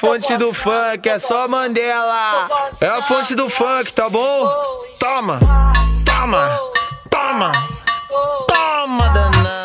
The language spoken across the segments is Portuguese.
fonte do funk, é só Mandela. É a fonte do funk, tá bom? Toma, toma, toma, toma, danada.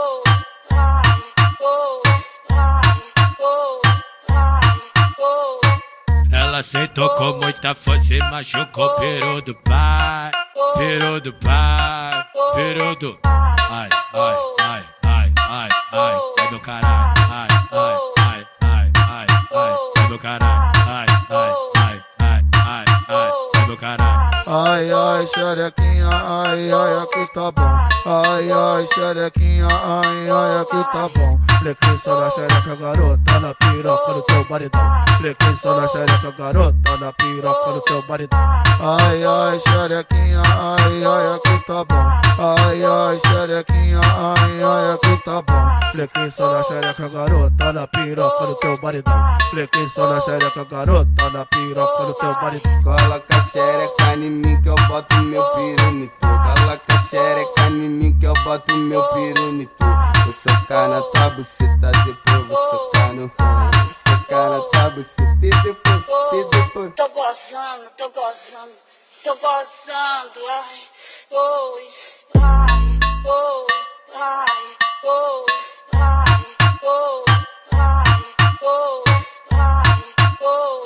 Ela sentou com muita força e machucou o peru do pai, peru do pai, peru do... Ai, ai, ai, ai, ai, ai, ai meu caralho, ai, ai, ai, ai, ai, ai, ai meu caralho, ai, ai, ai, ai, ai, ai, ai meu caralho. Ai, ai, xerequinha, ai, ai, aqui tá bom. Ai, ai, xerequinha, ai, ai, aqui tá bom. Flequinho só na xereca, garota, na piroca no teu baridão. Flequinho só na xereca, garota, na piroca no teu baridão. Ai, ai, xerequinha, ai, ai, aqui tá bom. Ai, ai, xerequinha, ai, ai, aqui tá bom. Flequinho só na xereca, garota, na piroca no teu baridão. Flequinho só na xereca, garota, na piroca no teu baridão. Coloca a xereca em mim que eu boto meu pirulito. Coloca a xereca em mim que eu boto meu pirulito. Vou socar na tua buceta, depois vou socar no ramo. Vou socar na tua buceta e depois. Tô gozando, tô gozando, tô gozando, ai, oi, ai, oi, ai, oi, ai, oi, ai, oi, ai, oi,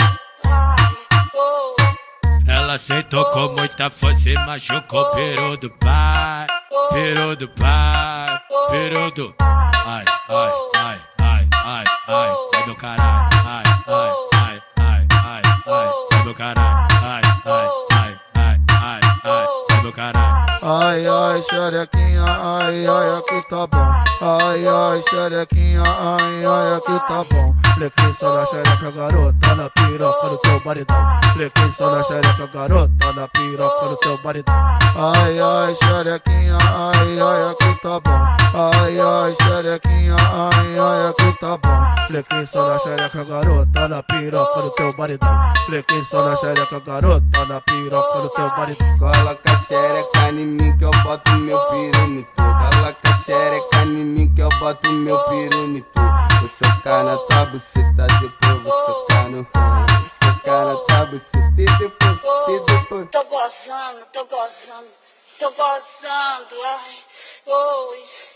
ai, oi. Ela sentou com muita força e machucou o peru do pai, peru do pai, peru do... Ai, ai, ai, ai, ai, ai, ai meu caralho, ai, ai, ai, ai, ai, ai, ai meu caralho, ai, ai, ai, ai, ai, ai, ai meu caralho. Ai, ai, xerequinha, ai, ai, aqui tá bom. Ai, ai, xerequinha, ai, ai, aqui tá bom. Flequinho só na xereca, garota, na piroca no teu baridão. Flequinho só na xereca, garota, na piroca no teu baridão. Ai, ai, xerequinha, ai, ai, aqui tá bom. Ai, ai, xerequinha, ai, ai, aqui tá bom. Flequinho só na xereca, garota, na piroca no teu baridão. Flequinho só na xereca, garota, na piroca no teu baridão. Coloca a xereca em mim que eu boto meu pirulito. Coloca a xereca em mim que eu boto meu pirulito. Vou socar na tua buceta, depois vou socar no ramo. Vou socar na tua buceta e depois. Tô gozando, tô gozando, tô gozando, ai, oi.